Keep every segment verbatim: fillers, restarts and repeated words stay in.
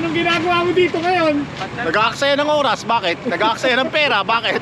anong ginagawa mo dito ngayon? Nag-aaksaya ng oras, bakit? Nag-aaksaya ng pera, bakit?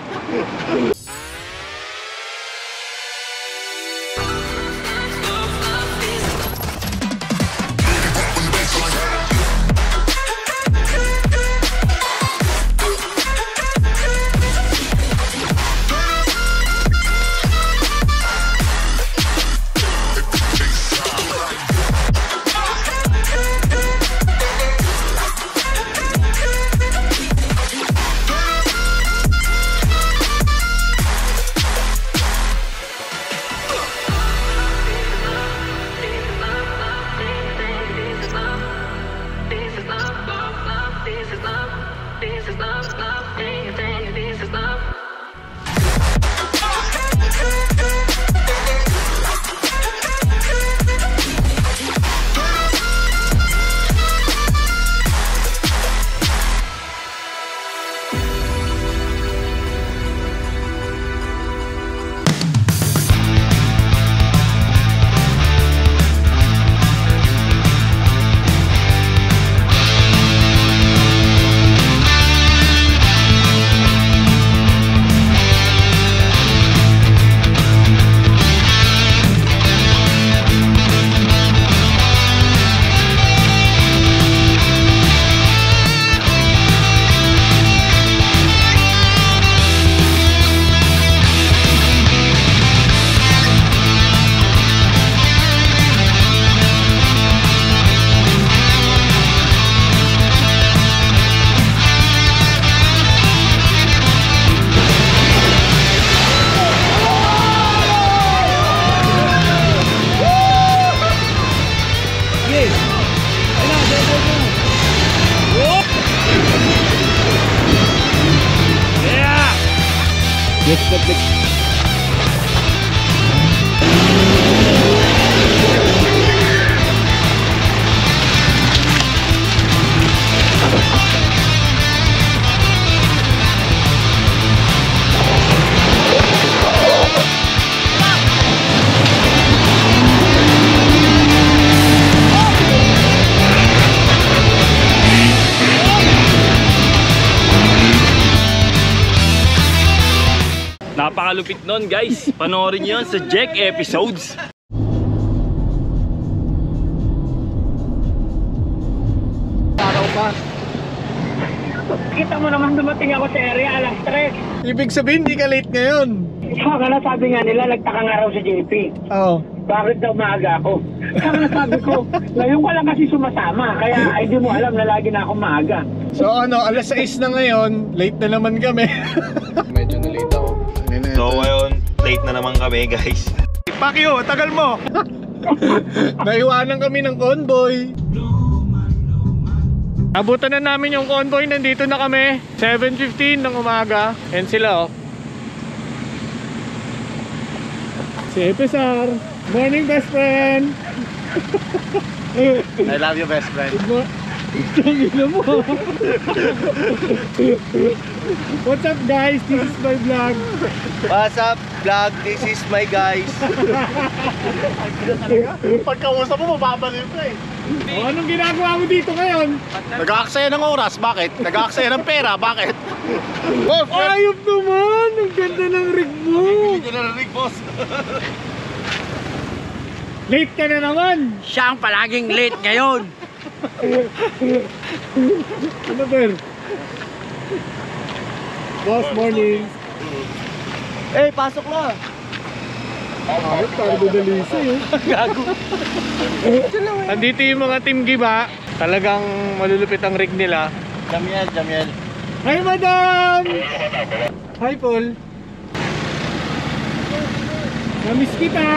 Let's go, let's go. Napakalupit nun guys, panoorin nyo yun sa Jack episodes. Araw pa. Kita mo naman dumating ako sa area alas tres. Ibig sabihin, di ka late ngayon. Saka na sabi nga nila, nagtaka nga raw si J P. Oo. Bakit daw maaga ako? Saka na sabi ko, ngayon ko lang kasi sumasama. Kaya ay di mo alam na lagi na ako maaga. So ano, alas sais na ngayon, late na naman kami. Medyo na late ako. So ngayon, late na naman kami guys. Pakyo, tagal mo. Naiwanan kami ng convoy. Abutan na namin yung convoy, nandito na kami. seven fifteen ng umaga. And sila oh. Si Epesar. Morning best friend. I love you best friend. Good morning. Mo. What's up guys? This is my vlog. What's up vlog? This is my guys. Pagkausap mo, mababaliw ka eh. O, anong ginagawa mo dito ngayon? Nag-aaksaya ng oras, bakit? Nag-aaksaya ng pera, bakit? Oh, Ayop naman! Ang ganda ng rig mo! Hindi na rig, boss. Late ka na naman! Siya ang palaging late ngayon. Ano ba? Boss, morning! Eh, pasok na. Ayop, parang dadalisa yun. Gago. Andito yung mga Team Giba. Talagang malulupit ang rig nila. Jamiel, Jamiel. Hi, madam! Hi, Paul. Namiss kita!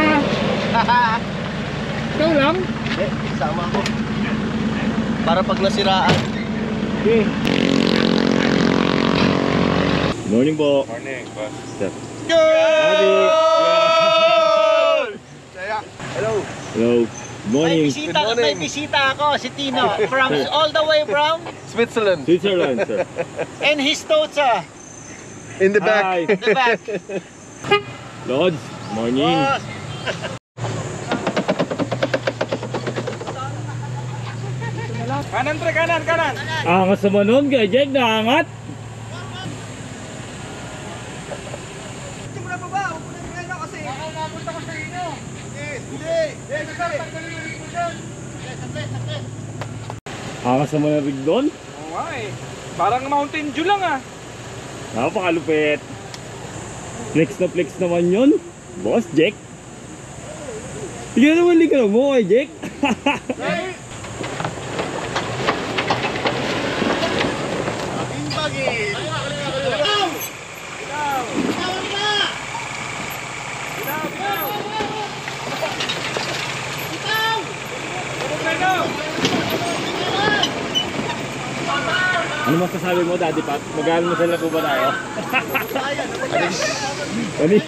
Ikaw lang? Eh, sama ako. Para pag nasiraan. Okay. Morning po. Morning, boss. Good! Hello. Hello. Good morning. May bisita, may bisita ako, si Tino. From all the way from Switzerland. Switzerland, sir. and his thoughts uh, In the back. Hi. the back. Lods, morning. Boss. Kanan pre, kanan, kanan. Angas naman nun, Kuya Jake, naangat. Simula pa ba? Huwag mo na bigyan ako kasi. Baka mapunta ko sa inyo. Hindi. Hindi. Hindi. Tanggalin yung rig mo dyan. Sakit, sakit. Angas naman ang rig doon. Oo nga eh. Parang Mountain Dew lang ah. Napakalupit. Flex na flex naman yun. Boss Jake. Hindi naman ligaw mo kay Jake. Ano masasabi mo, Daddy Pat? Magkano masal na po ba tayo? Anis. Anis.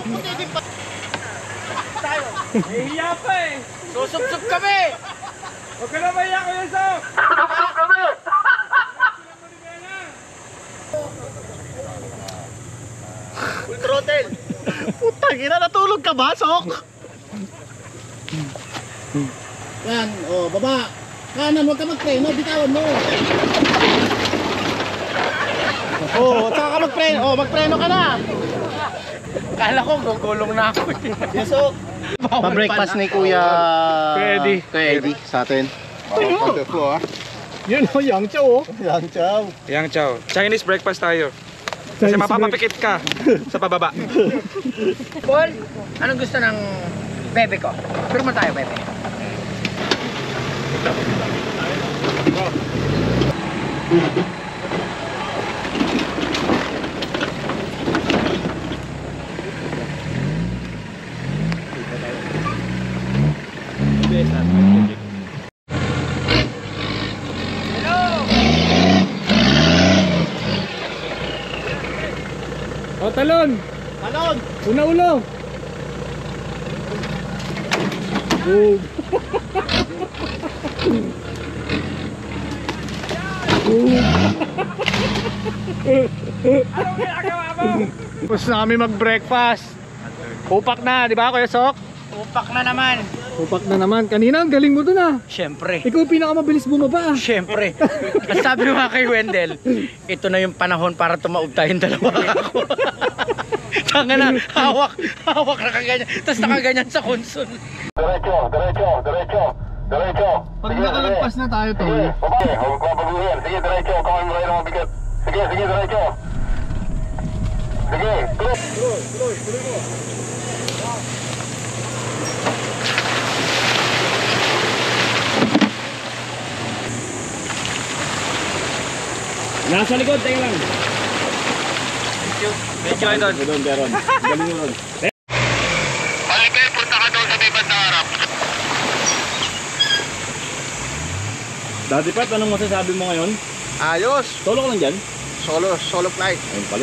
Nahihiya pa eh. Susubsob kami! Huwag ka na mahiya ko yung sok. Full throttle! Putang ina, natulog ka ba, Sok? Yan, oh, baba. Kanan, huwag ka mag-preno, bitawan mo. Oh, saka ka mag-preno. Oh, mag-preno ka na. Kala ko, gugulong na ako. Yes, Sok. Pa-breakfast ni Kuya... Kuya Eddie. Kuya Eddie, sa atin. Oh, Yun o, Yang Chow oh. Yang chow. Yang Chow. Chinese breakfast tayo. Kasi mapapapikit ka sa pababa. Paul, anong gusto ng bebe ko? Pero mo tayo, bebe. O, talon! Talon! Una ulo! Oh. Anong ginagawa mo? Tapos na kami mag-breakfast. Upak na, di ba Kuya Sok? Upak na naman. Upak na naman. Kanina, ang galing mo dun ah. Siyempre. Ikaw pinakamabilis bumaba ah. Siyempre. At sabi mo nga kay Wendell, ito na yung panahon para tumaob tayong dalawa ako. Tanga na, hawak, hawak na kaganyan. Tapos nakaganyan sa konson. Diretso, diretso, diretso, diretso. Pag nakalagpas na tayo to. Sige, babae, huwag ka baguhin. Sige, diretso, kawin mo rin ang bigat. Sige, sige, diretso. Sige, tuloy. Tuloy, tuloy, tuloy mo. Nasa likod, tayo lang. Thank you. Thank you, Idol. Doon, Deron. Galing mo ron. Alipay, punta ka doon sa may bandang harap. Daddy Pat, anong masasabi mo ngayon? Ayos. Solo ka lang dyan? Solo, solo flight. Ayun pala.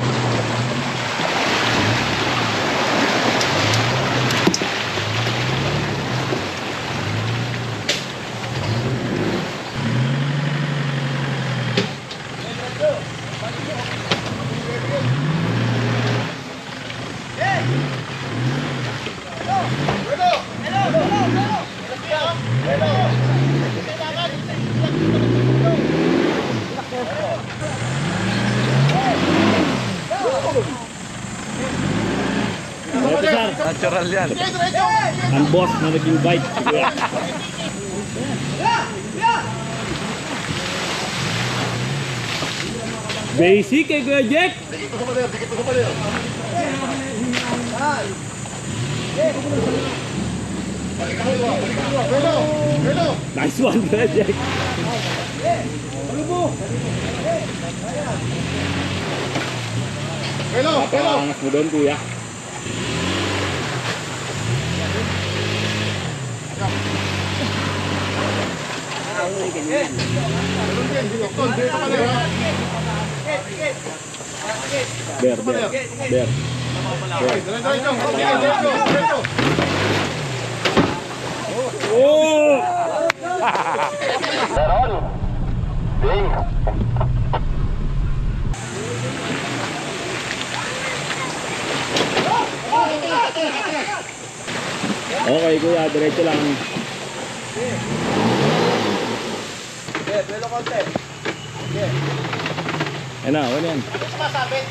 Natural yan. Ang boss na nag-invite. Basic kay Kuya Jack. Nice one, Kuya Jack. Papaangas mo doon, Kuya. Ber, ber, ber. Oh! Meron. Ding. Okay, Kuya, diretso lang. Ano, ano yan? Ano sumasabit?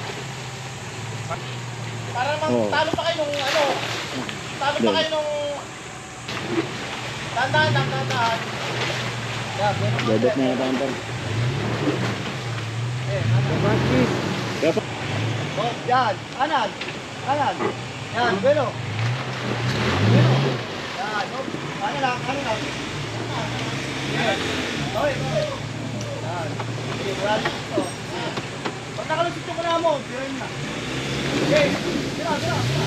Para naman Oo. talo pa kayo nung ano. Talo pa Doon. kayo nung... Tandaan lang, tandaan. Yeah, ganun. Dodot na yung tamper. Kaya pa. Oh, yan. Kanan. Kanan. Yan, bueno. Bueno. Yan. Oh, kanan lang, kanan lang. Yan. Okay, okay. Yan. Okay, wala dito. Yan. Pag nakalusot ko na mo, birin na. Okay. Tira, tira, tira.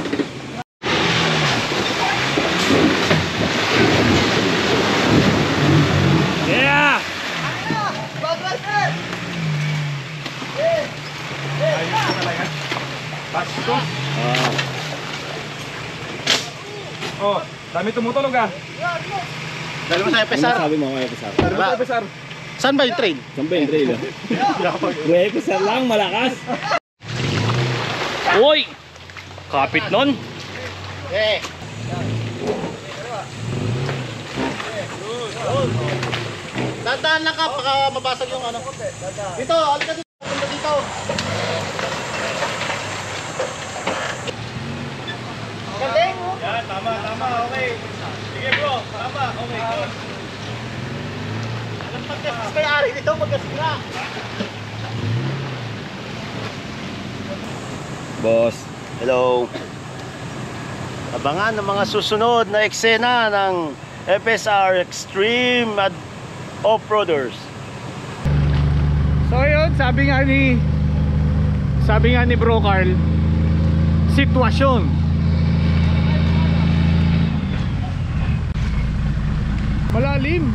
Yeah! Baglaser! Eh! Ah, Oh, dami tumutulog ah. Dali mo sa ano sabi mo kay Pesar? Pesar. Saan ba yung train? Saan ba yung trail? Kaya Pesar lang, malakas. Uy! Kapit nun. Eh! Tandaan lang ka, baka mabasag yung ano. Dito, alika dito. Punta dito. Galing mo. Yan, tama, tama, okay. Sige bro, tama, okay, good. Alam pagkasas kay Ari dito, magkasira. Boss. Hello. Abangan ang mga susunod na eksena ng F S R Extreme at Off-Roaders. So yun, sabi nga ni Sabi nga ni Bro Carl, sitwasyon. Malalim.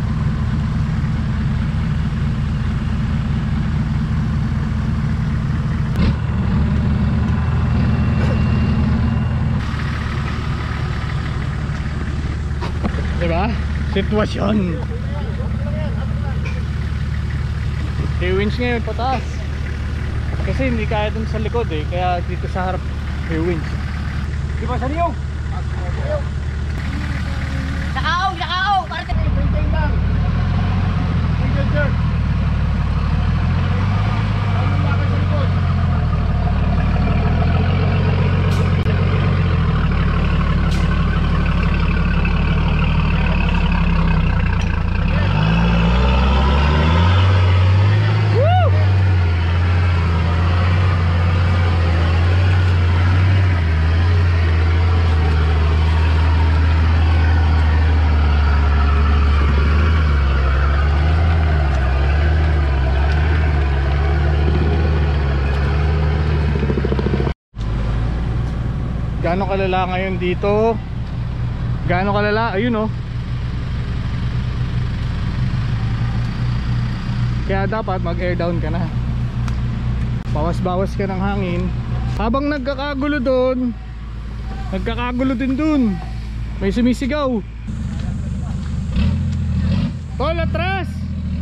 Diba? Sitwasyon. May winch ngayon pataas. Kasi hindi kaya dun sa likod eh. Kaya dito sa harap may winch. Di ba sa niyo? Nakaong, nakaong! Para tayo Pintay lang. Single jerk. Ano lakad sa likod? Gaano kalala ngayon dito? Gaano kalala? Ayun oh. Kaya dapat mag air down ka na. Bawas-bawas ka ng hangin. Habang nagkakagulo doon, nagkakagulo din doon. May sumisigaw. Tol, atras!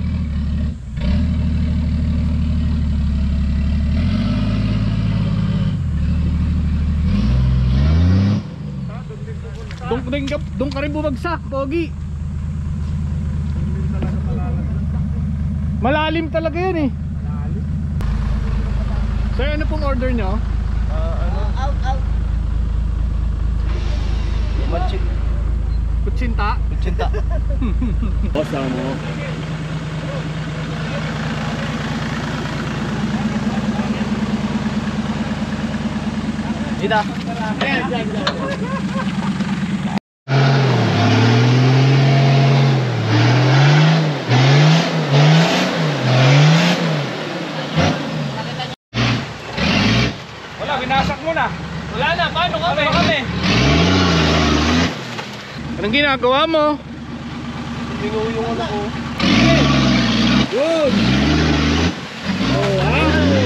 Doon ka rin, doon ka rin bumagsak, Pogi. Malalim talaga yan eh. So ano pong order nyo? out, out. Kutsinta? Boss lang mo. Dito. Wala, binasak mo na. Wala na, paano kami? Paano kami? Anong ginagawa mo? Binuyong ano ko. Good! Oh, ha?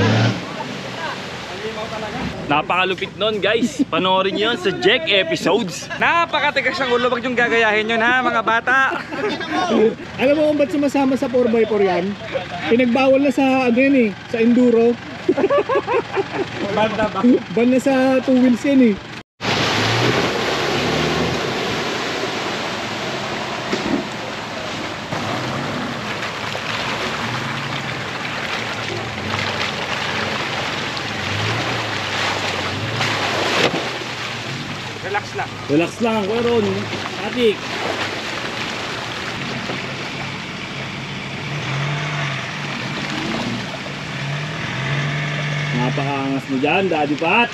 Napakalupit nun guys. Panoorin nyo yun sa Jack episodes. Napakatigas ang ulo, wag yung gagayahin yun ha, mga bata. Alam mo kung ba't sumasama sa four by four yan? Pinagbawal na sa ano yan eh, sa enduro. Banda ba? Ban na sa two wheels yan eh. Relax lang, Kuya Ron. Atik. Napakaangas mo dyan, Daddy Pat.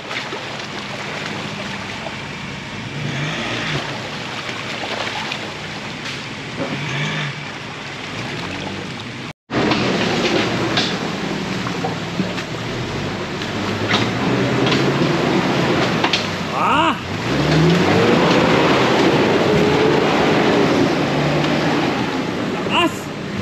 Ah! Lakas!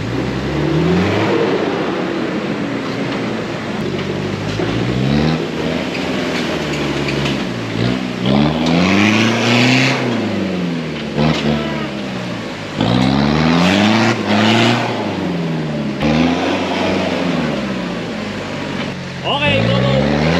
Okay, go, go.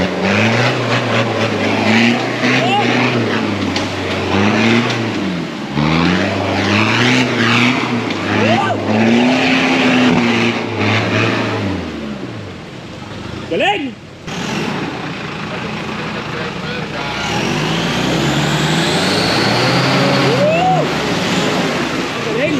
Galing! Woo! Galing!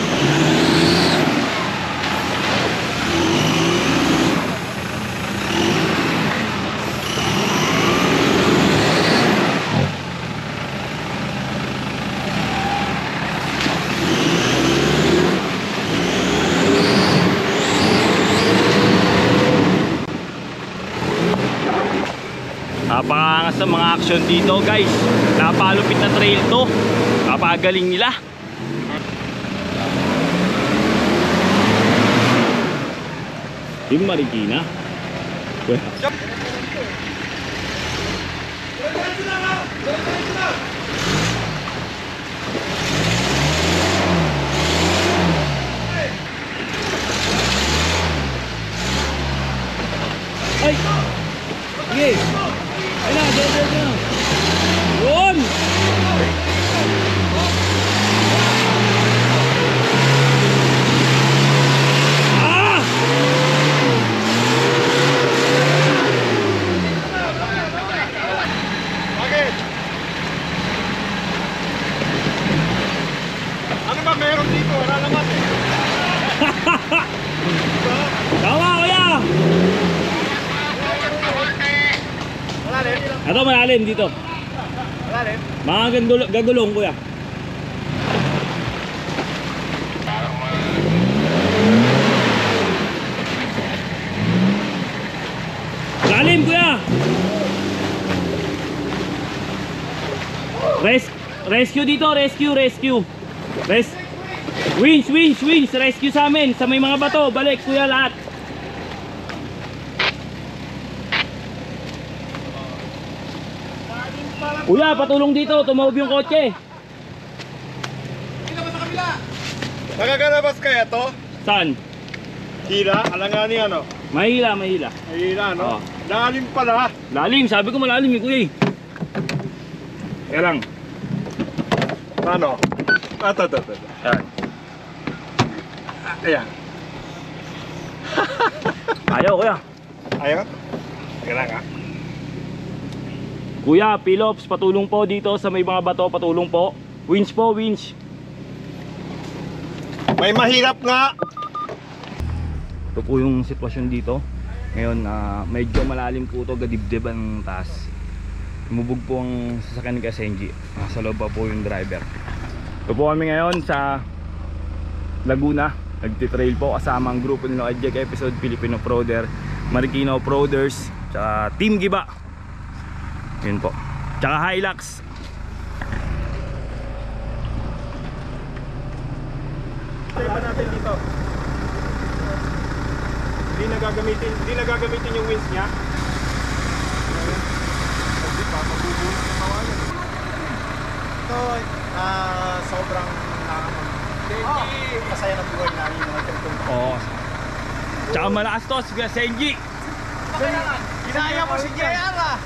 Napakangas ng mga action dito, guys. Napalupit na trail to. Napagaling nila. Team Marikina. Ay! Sige! Ay na, dyan, dyan, dyan. Yun! Ah! Bakit? Ano ba meron dito? Wala naman eh. Tama, kuya! Ito malalim dito. Malalim? Mga gagulong, gagulong kuya. Lalim kuya. Res rescue dito, rescue, rescue. Res winch, winch, winch, rescue sa amin. Sa may mga bato, balik kuya lahat. Kuya, patulong dito, tumawag yung kotse. Nagagalabas kaya to? Saan? Hila? Alanganin ano? Mahila, mahila. Hila Oo. no? Lalim pala. Lalim, sabi ko malalim eh kuya eh. Kaya lang. Ano? Ato, ato, ato. Yan. Ayan. Ayaw kuya. Ayun? Kailangan ka. Kuya, Pilops, patulong po dito sa may mga bato, patulong po. Winch po, winch. May mahirap nga. Ito po yung sitwasyon dito. Ngayon, uh, medyo malalim po ito, gadibdib ang taas. Lumubog po ang sasakyan ni Kasenji. Nasa loob pa po yung driver. Ito po kami ngayon sa Laguna. Nagtitrail po kasama ang grupo nila Jack Episode, Filipino Proder, Marikina Proders, tsaka Team Giba. Yun po. Tsaka Hilux. Iba natin dito. Hindi na gagamitin, hindi na gagamitin yung wings niya. Hindi pa mabubulit ng kawalan. Ito, ah, sobrang nakakapag masaya ng buhay namin yung nagtutulong. Oo. Tsaka malakas to si Kasenji. Ginaya mo si J R ah.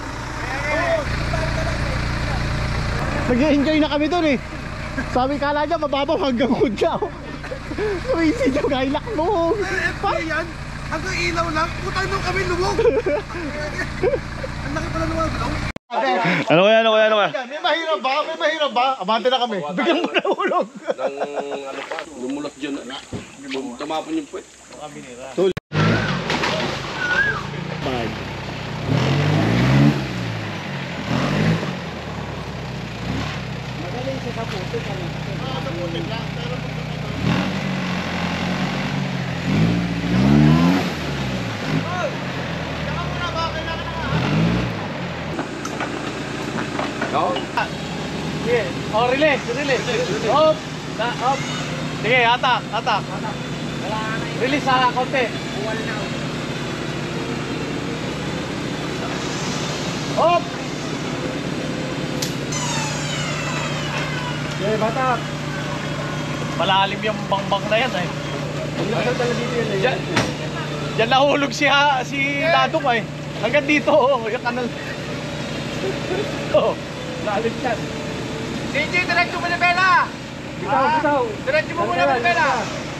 Nag-enjoy na kami dun eh. Sabi kala niya mababaw hanggang kudya. Sumisid yung kailak mo. Parang yan, hanggang ilaw lang, putang nung kami lumog. Ang laki pala naman. Ano kaya, ano kaya, ano kaya? May mahirap ba? May mahirap ba? Abante na kami. Bigyan mo na ulog. Ng ano pa, lumulat dyan. Tumapon yung puwet. Sige. Oh, release, release. Hop. Na, hop. Sige, atak, atak. Release sa konti. Hop. Sige, batak. Malalim yung bangbang na yan eh. Diyan, diyan nahulog si, ha, si Dadong eh. Hanggang dito, oh, yung kanal. Oh, lalim yan. D J, diretso mo na pela! Bitaw, bitaw. Diretso mo muna na pela!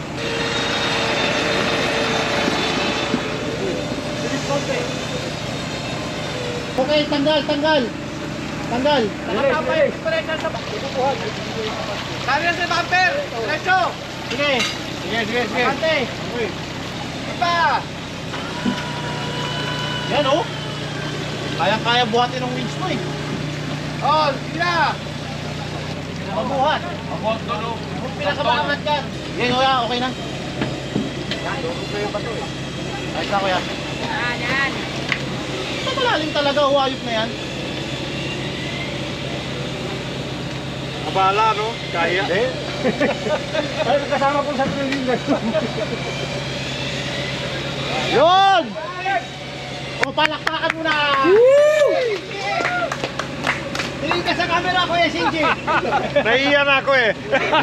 Okay, tanggal, tanggal. Tanggal. Nakatapay, diretso sa bubuhat. Sabi na sa bumper! Diretso! Sige. Sige, sige, sige. Kante! Iba! Yan oh. Kaya-kaya buhatin ng winch mo eh. Oh, sige na! Mabuhat. Ako, doon. Kung pinakabakangat ka. Yan kuya, okay na. Ayos na kuya. Yan, yan. Ito malalim talaga, huwayop na yan. Abala, no? Kaya. Ay, kasama ko sa training na. Yun! O, palakpakan mo na! Tingin ka sa camera, Kuya Shinji! Naiiyan ako eh.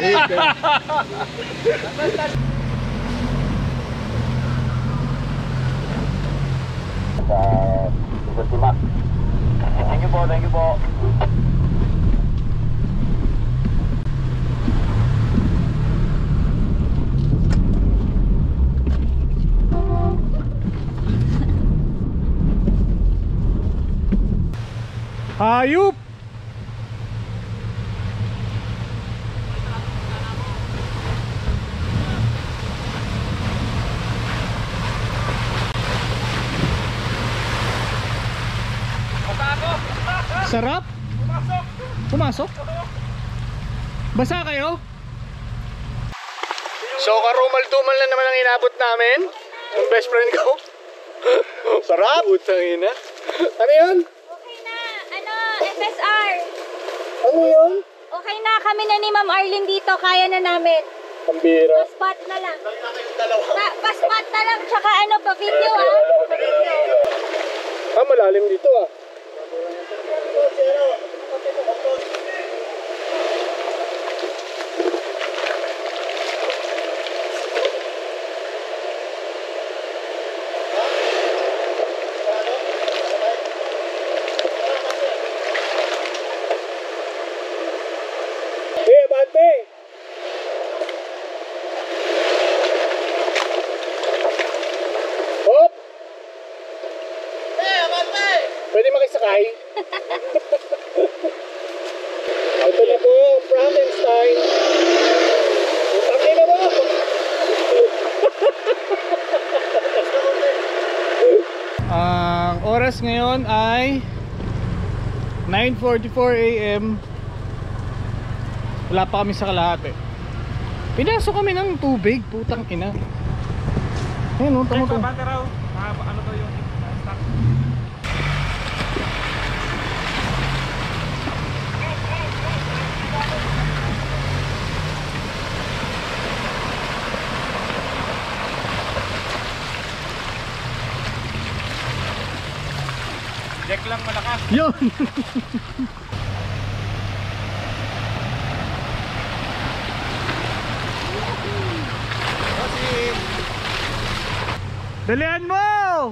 Thank you po, thank you po. Hayop! Sarap? Pumasok! Pumasok? Basa kayo? So, karumal-dumal na naman ang inabot namin. Yung best friend ko. Sarap! Utang ina. Ano yun? Okay na. Ano, F S R. Ano yun? Okay na. Kami na ni Ma'am Arlene dito. Kaya na namin. Pambira. Pa-spot na lang. Pa, pa-spot na lang. Tsaka ano, pa-video ah. Pa-video. Ah, malalim dito ah. Hey, bante! Hop! Eh, bante! Pwede makisakay? Ito na po ang Frankenstein. Utangin na mo! Ang oras ngayon ay nine forty-four A M Wala pa kami sa kalahati. Pinasok kami ng tubig, putang ina. Ayun, oh, tamo to. Ano to yung stock? Jack lang malakas. Yun. Dalian mo!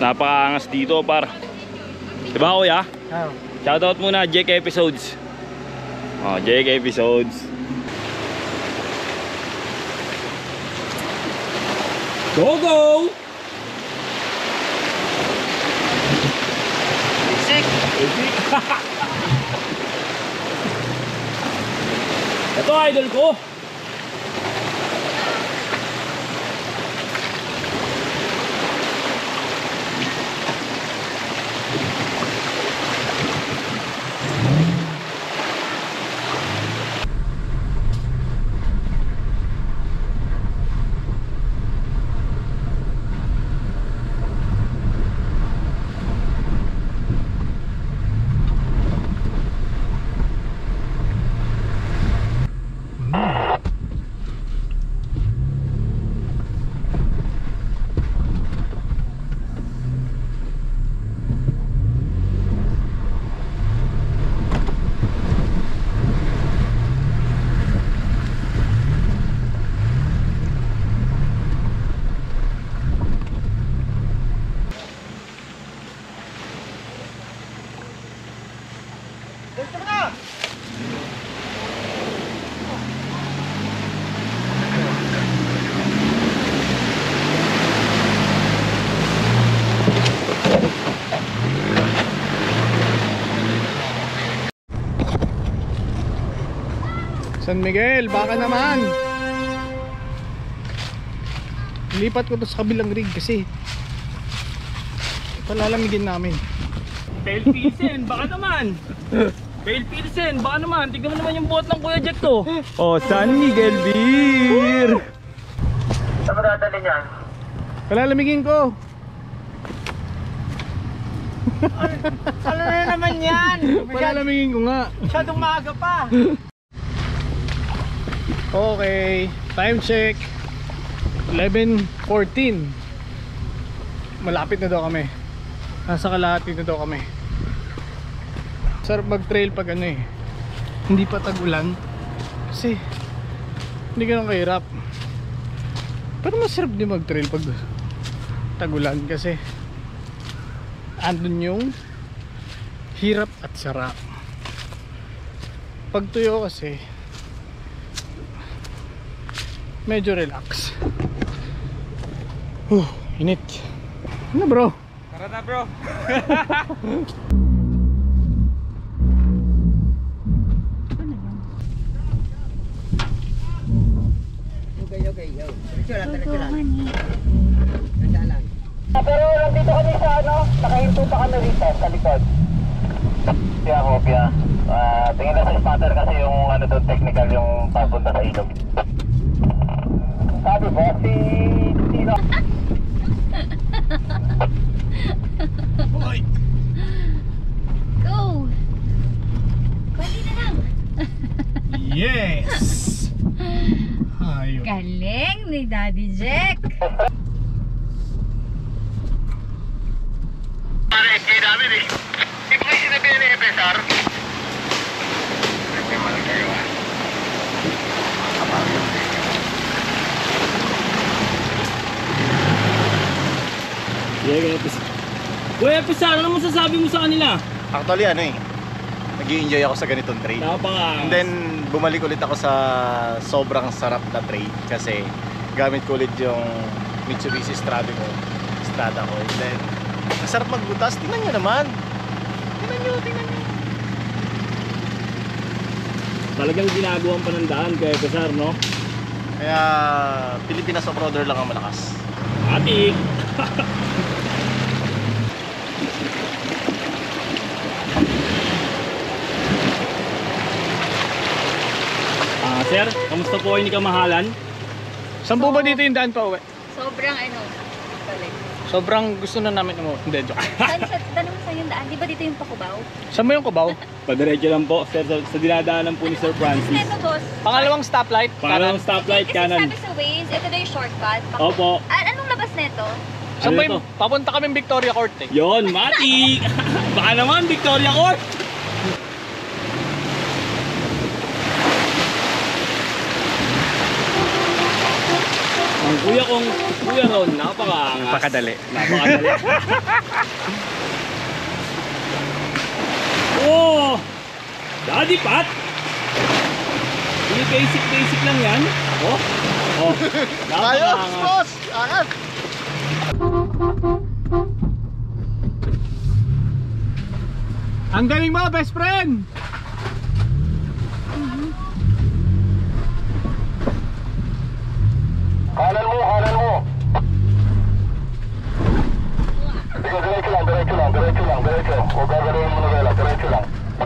Napakaangas dito, par. Diba, kuya? Oh. Shoutout muna, Jake Episodes. Oh, Jake Episodes. Go, go! Basic. Ito, idol ko. San Miguel, baka naman. Lipat ko to sa kabilang rig kasi palalamigin namin. Fail Pilsen, baka naman. Fail Pilsen, baka naman. Tignan mo naman yung boat ng Kuya Jack to. Oh, San Miguel Beer. Saan mo dadali niyan? Palalamigin ko. Ano na naman yan? Palalamigin ko nga. Masyadong maaga pa. Okay, time check eleven fourteen. Malapit na daw kami. Nasa kalahati na daw kami. Sarap mag trail pag ano eh, hindi pa tag-ulan. Kasi hindi ganun kahirap. Pero masarap din mag trail pag tag-ulan kasi andun yung hirap at sarap. Pag tuyo kasi medyo relax. Uh, init. Ano bro? Tara na, bro. Okay, okay, yo. Diretso lang, diretso lang. Pero nandito kami sa ano, nakahinto pa kami rito sa likod. Kaya kopya. Uh, tingin na sa spotter kasi yung ano doon technical yung papunta sa ilog. Sabi ko, si Tino. Go! Kundi na lang. Yes! Ayun. Galing ni Daddy Jack. Pare, kaya namin eh. Hindi ko kayo sinabihan ni F S R. Hindi mo lang kayo ah. Yeah, Kuya Pisa, ano masasabi mo sa kanila? Actually ano eh, nag-i-enjoy ako sa ganitong trade. Napaka. And then bumalik ulit ako sa sobrang sarap na trade kasi gamit ko ulit yung Mitsubishi Strada ko, Strada ko. And then ang sarap magbutas, tingnan nyo naman. Tingnan nyo, tingnan nyo. Talagang ginagawang panandaan kaya Pesar, no? Kaya Pilipinas off-roader lang ang malakas. Atik! Ah, sir, kamusta po kayo ni Kamahalan? Saan po ba dito yung daan pa uwi? Sobrang ano, balik. Sobrang gusto na namin mo. Hindi, joke. Saan sa, tanong sa yung daan, di ba dito yung Pakubaw? Saan mo yung Cubao? Padiretso lang po, sir, sa, sa dinadaanan po ni Sir Francis. Ito boss. Pangalawang stoplight. Pangalawang stoplight, Kasi kanan. sabi sa Waze, ito na yung shortcut. Paku- Opo. Ah, anong labas nito? Saan Ano ba ito? yung papunta kaming Victoria Court eh? Yon, Matik! Baka naman, Victoria Court! Ang Kuya kong, Kuya Ron, napakaangas. Napakadali. Napakadali. Oh! Daddy Pat! Hindi basic-basic lang yan. Oh! Oh! Ayos, Napakaangas. boss! Angat! Ang galing mo, best friend! Kanan mo, kanan mo. Sige, diretso lang, diretso lang, diretso lang, diretso. Huwag gagawin mo na gala, diretso lang.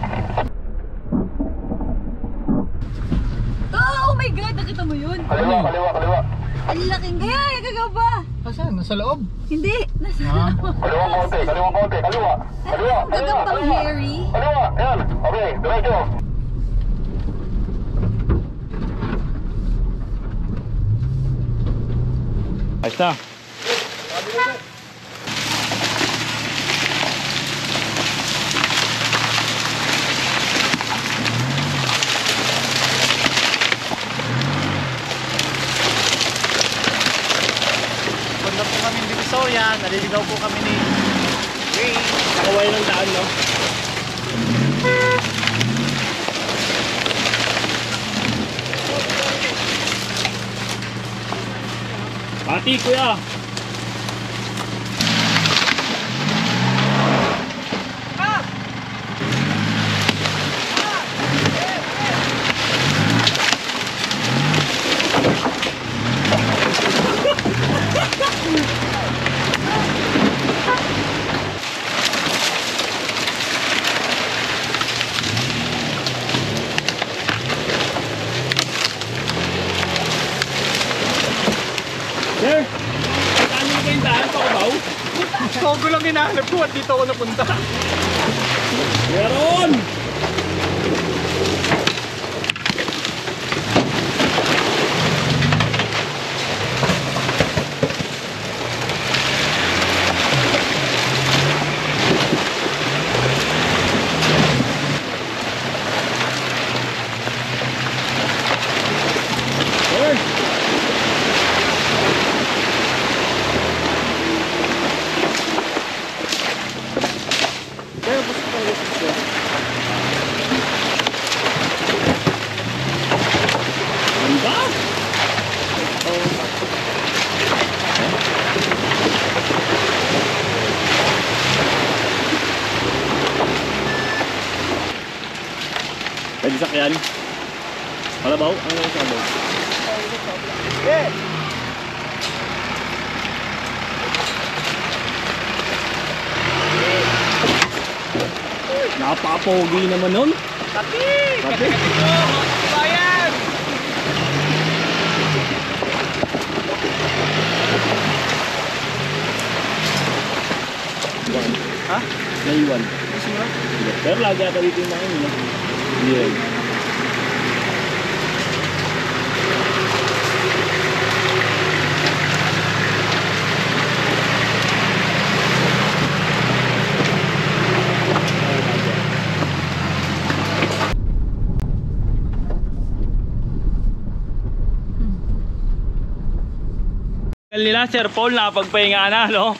Oh, oh my God, nakita mo yun? Kaliwa, kaliwa, kaliwa. Ang laking gaya, gagaba. Saan? Nasa loob? Hindi, nasa Ah. Kaliwa konti, kaliwa konti, kaliwa. Kaliwa, kaliwa, gagambang kaliwa. Harry. Kaliwa, yan. Okay, diretso. Ayos na. Punta po kami ng Divisoria, naliligaw po kami ni Ray. Nakaway ng daan, no? Pati, kuya! Sir! Saan mo kayong daan? Pakabaw? Togo lang hinahanap ko at dito ako napunta. Meron! Sir! Ano ba? Pwede sakyan? Kalabaw? Ano yung kalabaw? Napapogi naman nun. Tapi! Tapi? Bayan! Ha? Naiwan. Pero lagi ata dito yung mga yun. Hindi rin. Nila Sir Paul nakapagpahinga na, no?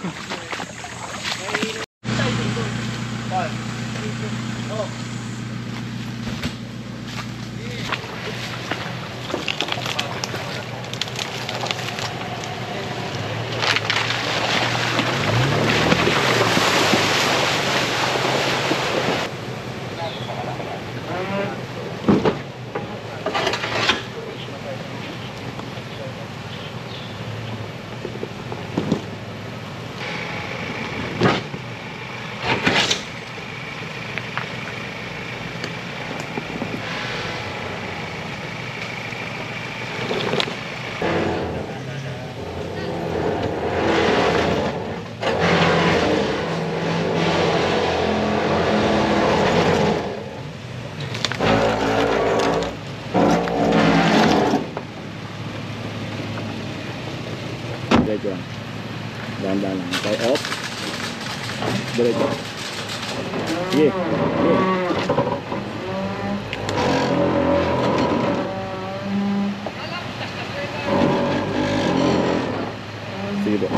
Diretso lang. Dahan-dahan lang. Okay, off. Diretso. Sige. Sige. sige po.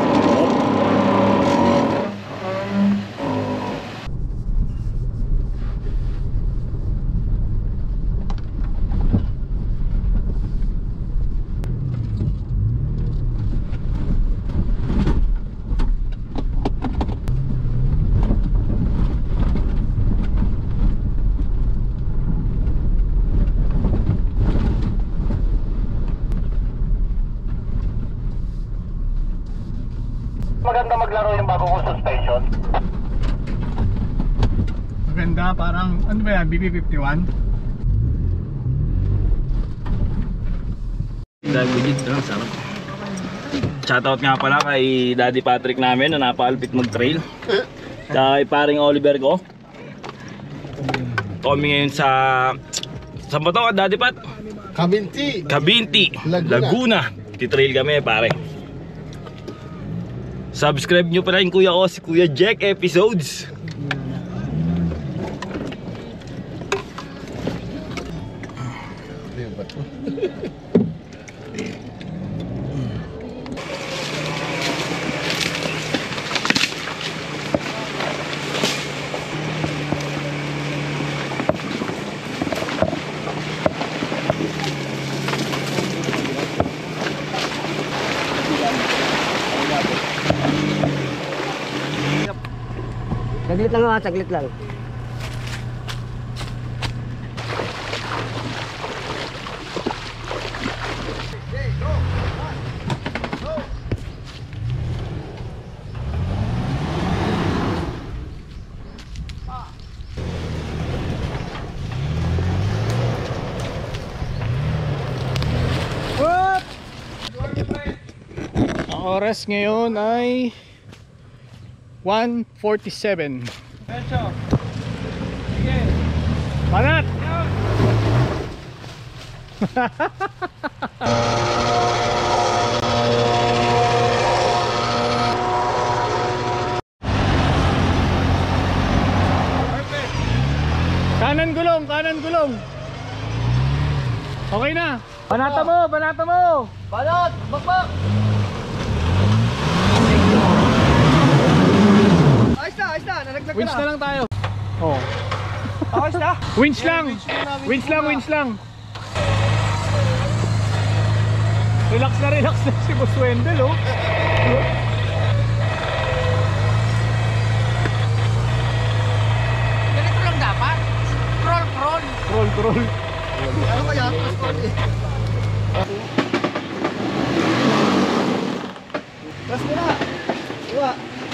Maganda maglaro yung bago kong suspension. Maganda, parang, ano ba yan, B B fifty-one? Dahil budget lang, sarap. Shoutout nga pala kay Daddy Patrick namin na napaalpit mag-trail. Tsaka kay paring Oliver ko. Kami ngayon sa... Saan ba ito, Daddy Pat? Kabinti. Kabinti, Laguna. Laguna. Titrail kami pare. Subscribe nyo pala yung kuya ko, si Kuya Jack Episodes. Saglit lang ha, saglit lang. What? Ang oras ngayon ay one forty-seven. Banat! Kanan gulong, kanan gulong. Okay na. Banata mo, banata mo. Balot! Bakbak! Ayos na, ayos na. Nalaglag ka Winch na na. lang tayo. Oh. Ayos na. Winch lang. Winch lang, winch lang. Relax na, relax na si Boss Wendell, oh. Ganito lang dapat. Crawl, crawl. Roll, roll. Ano kaya? Crawl eh. Press mo na. Iwa.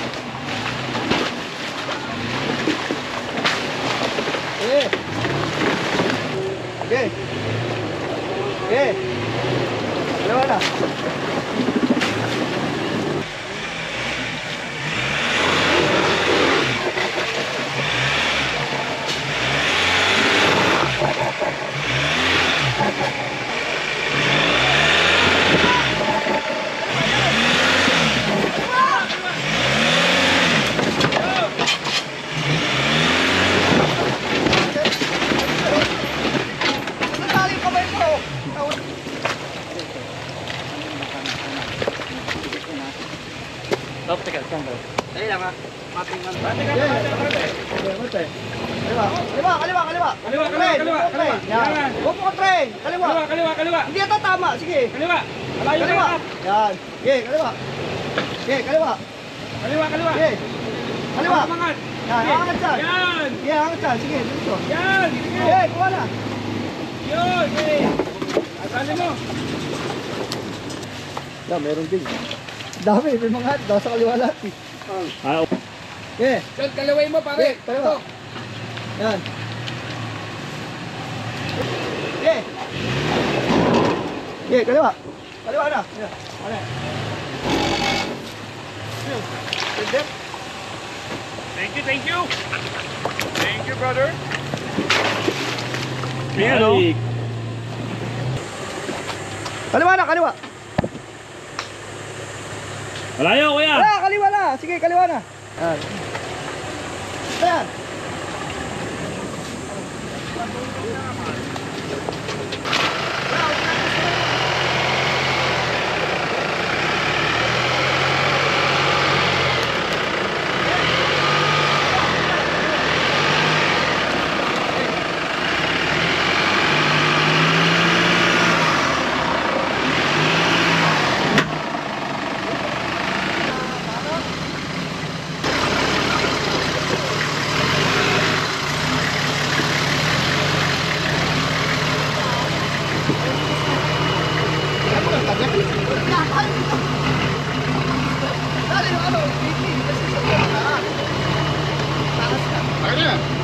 Eh. Okay. Okay. Dalawa na. Natali pa ba ito? Stop, teka, sandal. Dali lang ha. Mating man. Kaliwa, kaliwa, kaliwa, kaliwa. Kaliwa, kaliwa, kaliwa. Yan. Huwag mo train. Kaliwa. Kaliwa, kaliwa, kaliwa. Hindi ito tama. Sige. Kaliwa. Kaliwa. Yan. Sige, kaliwa. Sige, kaliwa. Kaliwa, kaliwa. Sige. Kaliwa. Yan, angat dyan. Yan. Sige, angat dyan. Sige, dito. Yan. Sige, kuha na. Yun. Sige. Asali mo. Yan, meron din. Dami, may mga hat. Daw sa kaliwa lahat eh. Ah, Okay. John, kalaway mo pare. Okay, kaliwa. Yan. Okay. Okay, kaliwa. Kaliwa na. Yan. Ano? Pwede? Thank you, thank you. Thank you, brother. Ayan, oh. Kaliwa na, kaliwa. Malayo, kuya. Wala, kaliwa na. Sige, kaliwa na. Yan. Yan. Akin na.